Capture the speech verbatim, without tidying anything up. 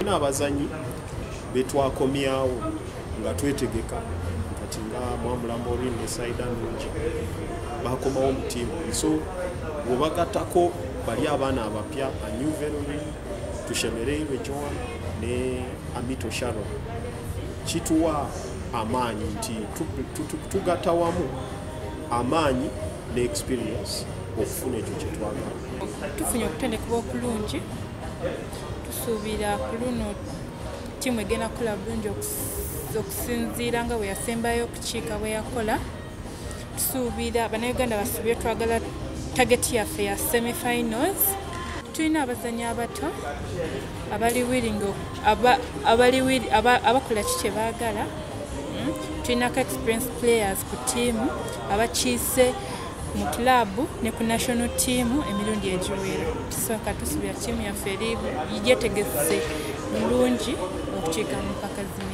tulina abazanyi betwakomyawo nga twetegeka kati nga Mwamulamborin ne Saida Nungi bakomawo mu ttiimu so bw'obagattako bali abaana abapya Anyu Veronin Tushemereirwe Joan ne Amito Sharon kituwa amaanyi nti tugatta wamu amaanyi ne experience okufuna ekyo kye twagala. Tufunye okutendekebwa okulungi tusuubira ku luno ttiimu egenda kukola bulungi okusinziira nga bwe yasembayo okukiika bwe yakola. Tusuubira bannayuganda basuubire twagala tageti yaffe ya semi-finals. Tulina abazannyi abato abali willing abakola ki kye baagala. Tulinako experience players ku ttiimu abakiise mu kilabu ne ku national team emirundi egiwera. Tusooka tusuubira ttiimu yaffe eri yeetegese bulungi okukiika mu mpaka zino.